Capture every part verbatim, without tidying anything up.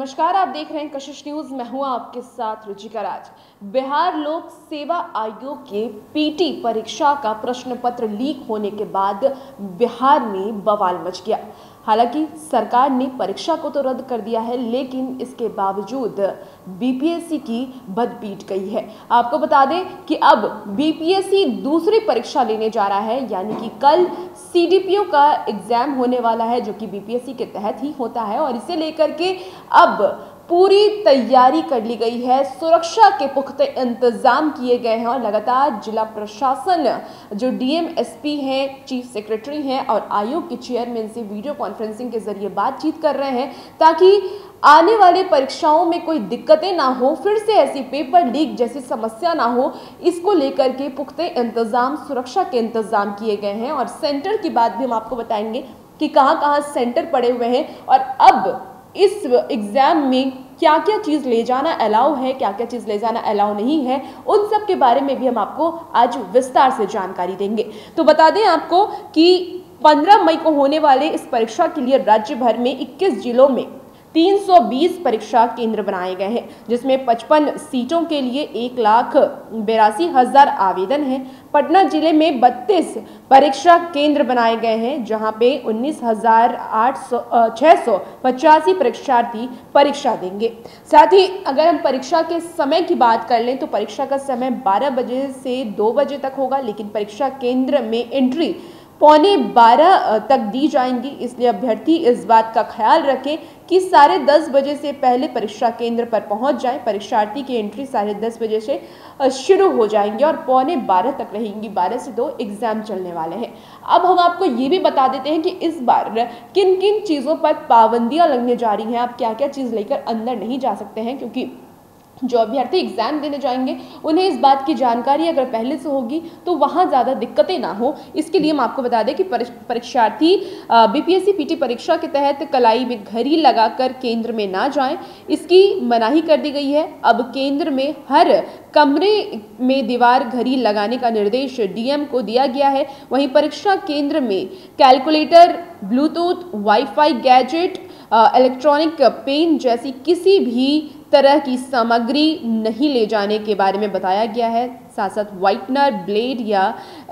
नमस्कार, आप देख रहे हैं कशिश न्यूज। मैं हूं आपके साथ रुचिका राज। बिहार लोक सेवा आयोग के पीटी परीक्षा का प्रश्न पत्र लीक होने के बाद बिहार में बवाल मच गया। हालांकि सरकार ने परीक्षा को तो रद्द कर दिया है, लेकिन इसके बावजूद बीपीएससी की बद पीट गई है। आपको बता दें कि अब बीपीएससी दूसरी परीक्षा लेने जा रहा है, यानी कि कल सीडीपीओ का एग्जाम होने वाला है, जो कि बीपीएससी के तहत ही होता है। और इसे लेकर के अब पूरी तैयारी कर ली गई है, सुरक्षा के पुख्ते इंतजाम किए गए हैं और लगातार जिला प्रशासन, जो डीएम एसपी हैं, चीफ सेक्रेटरी हैं और आयोग के चेयरमैन से वीडियो कॉन्फ्रेंसिंग के जरिए बातचीत कर रहे हैं, ताकि आने वाले परीक्षाओं में कोई दिक्कतें ना हो, फिर से ऐसी पेपर लीक जैसी समस्या ना हो। इसको लेकर के पुख्ते इंतजाम, सुरक्षा के इंतजाम किए गए हैं। और सेंटर की बात भी हम आपको बताएंगे कि कहाँ कहाँ सेंटर पड़े हुए हैं और अब इस एग्जाम में क्या क्या चीज़ ले जाना अलाउ है, क्या क्या चीज़ ले जाना अलाउ नहीं है, उन सब के बारे में भी हम आपको आज विस्तार से जानकारी देंगे। तो बता दें आपको कि पंद्रह मई को होने वाले इस परीक्षा के लिए राज्य भर में इक्कीस जिलों में तीन सौ बीस परीक्षा केंद्र बनाए गए हैं, जिसमें पचपन सीटों के लिए एक लाख बेरासी हजार आवेदन हैं। पटना जिले में बत्तीस परीक्षा केंद्र बनाए गए हैं, जहां पे उन्नीस हजार आठ सौ छः सौ पचासी परीक्षार्थी परीक्षा देंगे। साथ ही अगर हम परीक्षा के समय की बात कर लें तो परीक्षा का समय बारह बजे से दो बजे तक होगा, लेकिन परीक्षा केंद्र में एंट्री पौने बारह तक दी जाएंगी। इसलिए अभ्यर्थी इस बात का ख्याल रखें कि साढ़े दस बजे से पहले परीक्षा केंद्र पर पहुंच जाएं। परीक्षार्थी की एंट्री साढ़े दस बजे से शुरू हो जाएंगी और पौने बारह तक रहेंगी। बारह से दो एग्जाम चलने वाले हैं। अब हम आपको ये भी बता देते हैं कि इस बार किन किन चीज़ों पर पाबंदियां लगने जा रही हैं। आप क्या क्या चीज़ लेकर अंदर नहीं जा सकते हैं, क्योंकि जो अभ्यर्थी एग्जाम देने जाएंगे उन्हें इस बात की जानकारी अगर पहले से होगी तो वहाँ ज़्यादा दिक्कतें ना हो। इसके लिए हम आपको बता दें कि परीक्षार्थी बीपीएससी पीटी परीक्षा के तहत कलाई में घड़ी लगाकर केंद्र में ना जाएं, इसकी मनाही कर दी गई है। अब केंद्र में हर कमरे में दीवार घड़ी लगाने का निर्देश डीएम को दिया गया है। वहीं परीक्षा केंद्र में calculator, bluetooth, wifi gadget, electronic pen जैसी किसी भी तरह की सामग्री नहीं ले जाने के बारे में बताया गया है। साथ साथ व्हाइटनर, ब्लेड या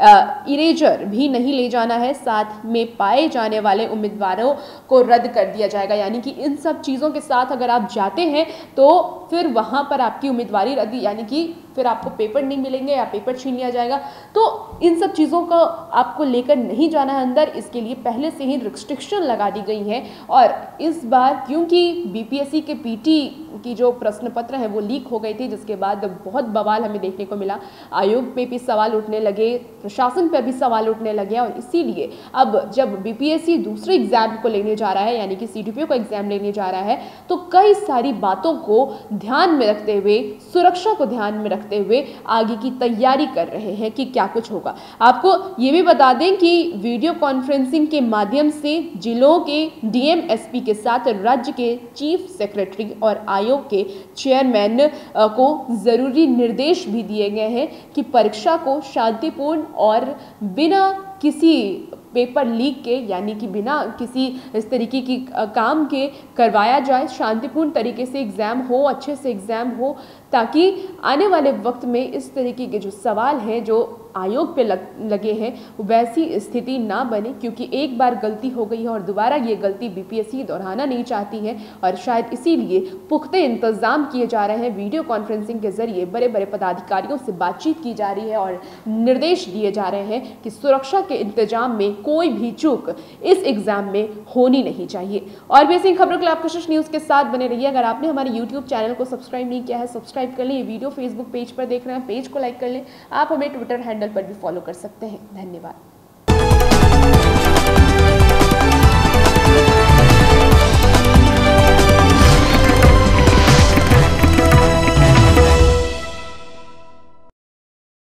इरेजर भी नहीं ले जाना है। साथ में पाए जाने वाले उम्मीदवारों को रद्द कर दिया जाएगा, यानी कि इन सब चीज़ों के साथ अगर आप जाते हैं तो फिर वहाँ पर आपकी उम्मीदवारी रद्द, यानी कि फिर आपको पेपर नहीं मिलेंगे या पेपर छीन लिया जाएगा। तो इन सब चीज़ों को आपको लेकर नहीं जाना है अंदर, इसके लिए पहले से ही रिस्ट्रिक्शन लगा दी गई है। और इस बार क्योंकि बीपीएससी के पीटी की जो प्रश्न पत्र है वो लीक हो गई थी, जिसके बाद बहुत बवाल हमें देखने को मिला। आयोग पे भी सवाल उठने लगे, प्रशासन पर भी सवाल उठने लगे और इसीलिए अब जब बीपीएससी दूसरे एग्जाम को लेने जा रहा है, यानी कि सीडीपीओ का एग्जाम लेने जा रहा है, तो कई सारी बातों को ध्यान में रखते हुए, सुरक्षा को ध्यान में रखते हुए आगे की तैयारी कर रहे हैं कि क्या कुछ होगा। आपको ये भी बता दें कि वीडियो कॉन्फ्रेंसिंग के माध्यम से जिलों के डीएम एसपी के साथ राज्य के चीफ सेक्रेटरी और आयोग के चेयरमैन को जरूरी निर्देश भी दिए गए हैं कि परीक्षा को शांतिपूर्ण और बिना किसी पेपर लीक के, यानी कि बिना किसी इस तरीके की काम के करवाया जाए। शांतिपूर्ण तरीके से एग्ज़ाम हो, अच्छे से एग्ज़ाम हो, ताकि आने वाले वक्त में इस तरीके के जो सवाल हैं जो आयोग पे लग, लगे हैं वैसी स्थिति ना बने, क्योंकि एक बार गलती हो गई है और दोबारा ये गलती बीपीएससी दोहराना नहीं चाहती है। और शायद इसीलिए पुख्ते इंतजाम किए जा रहे हैं। वीडियो कॉन्फ्रेंसिंग के जरिए बड़े बड़े पदाधिकारियों से बातचीत की जा रही है और निर्देश दिए जा रहे हैं कि सुरक्षा के इंतजाम में कोई भी चूक इस एग्जाम में होनी नहीं चाहिए। और भी ऐसी खबरों के लिए आप कशिश न्यूज़ के साथ बने रहिए। अगर आपने हमारे यूट्यूब चैनल को सब्सक्राइब नहीं किया है, सब्सक्राइब कर लें। ये वीडियो फेसबुक पेज पर देख रहे हैं, पेज को लाइक कर लें। आप हमें ट्विटर हैंडल पर भी फॉलो कर सकते हैं। धन्यवाद।